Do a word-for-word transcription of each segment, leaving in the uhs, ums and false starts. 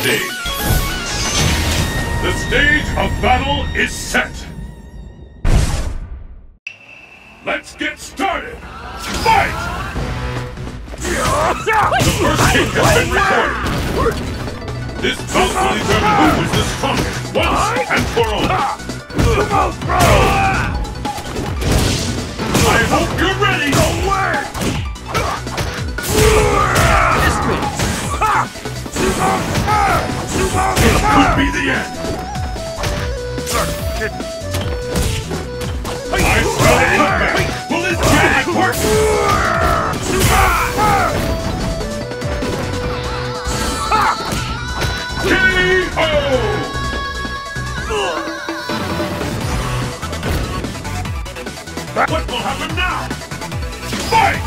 stage. The stage of battle is set. Let's get started. Fight! The first kick has been recorded. This bout will determine who is the strongest once and for all. I hope you're ready. This could be the end. I smell a comeback. Will this magic work? K O! What will happen now? Fight!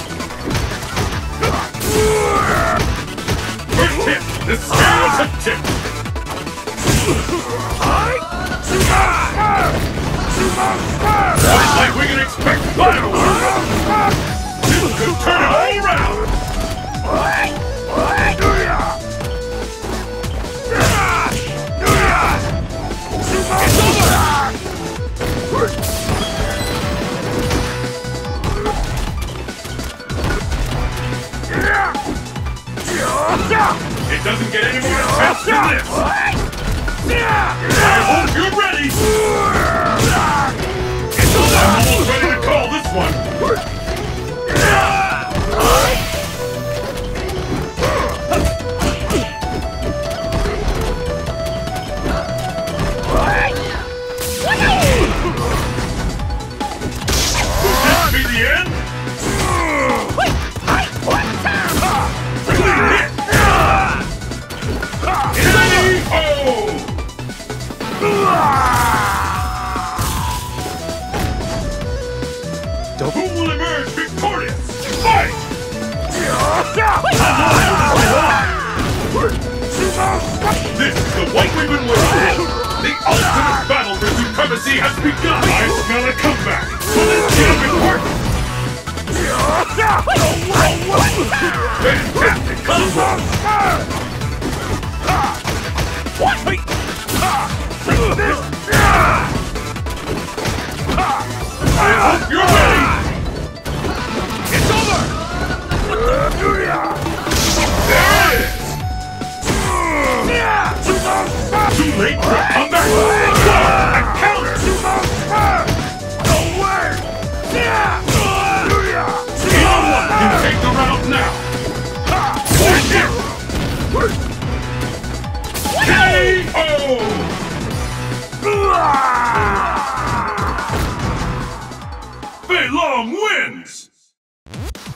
First hit, the scales have tipped. Looks like we can expect fireworks. This could turn it all around. It doesn't get any more intense than this! I hope you're ready! I'm almost ready to call this one! Could this be the end? Who will emerge victorious? Fight! This is the one we've been waiting for! The ultimate battle for supremacy has begun! I smell a comeback! Will this gambit work? Fantastic combo! What? I hope you're ready! It's over! There it is! Too late for a comeback! A counter! Either one can take the round now! K O! Fei Long wins!